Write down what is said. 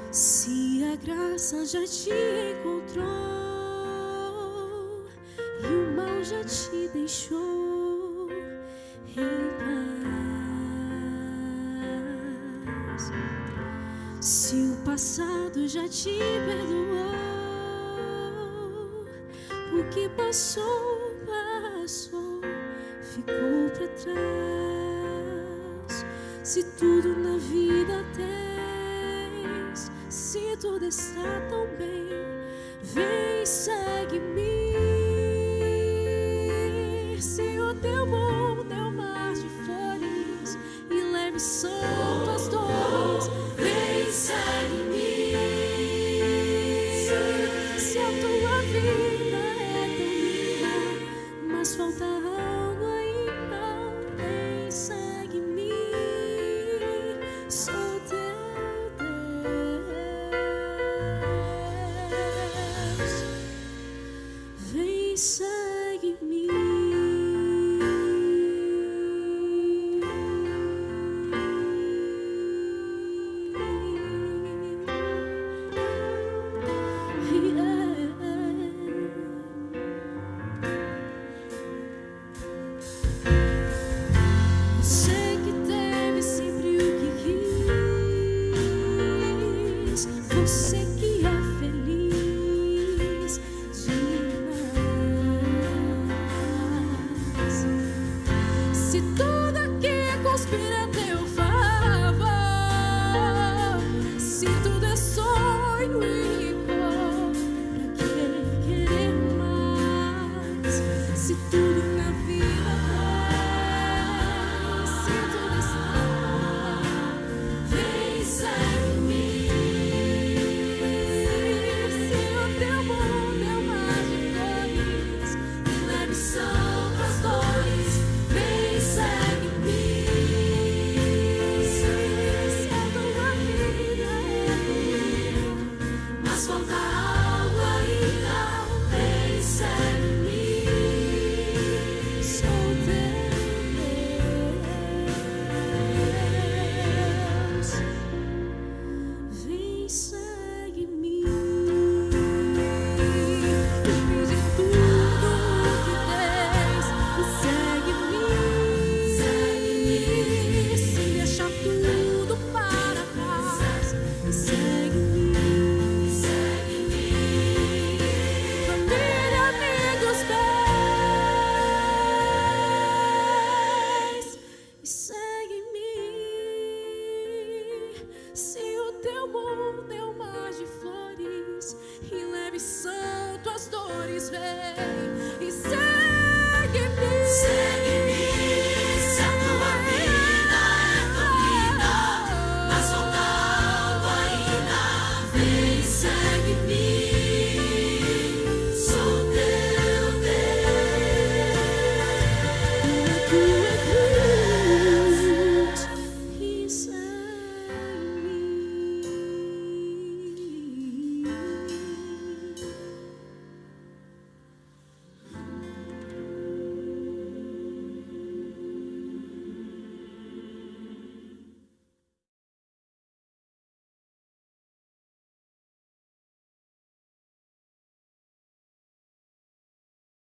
Se a graça já te encontrou e o mal já te deixou em paz, se o passado já te perdoou, o que passou, passou, ficou pra trás. Se tudo na vida tens, se tudo está tão bem, vem, segue-me. Se o teu mundo é um mar de flores e leve são tuas dores, vem, segue-me. Se a tua vida é tão linda, mas falta algo ainda, vem, segue-me. Sou teu Deus, vem, segue-me. Você que teve sempre o que quis, você que é feliz demais. Se tudo aqui conspira a teu favor, se tudo é sonho e cor, pra que querer mais? Se tudo na vida tens, se tudo está, vem, segue-me. Se o teu mundo é um mar de flores e leve são tuas dores, vem, segue-me. Se a tua vida é bonita, mas falta algo ainda, vem, segue-me. Sou teu Deus, vem, segue-me. Vende tudo que tens e segue-me. Se deixa tudo para trás e segue-me. Família, amigos, bens, e segue-me. Se o teu mundo é um mar de flores e leve são tuas dores, vem.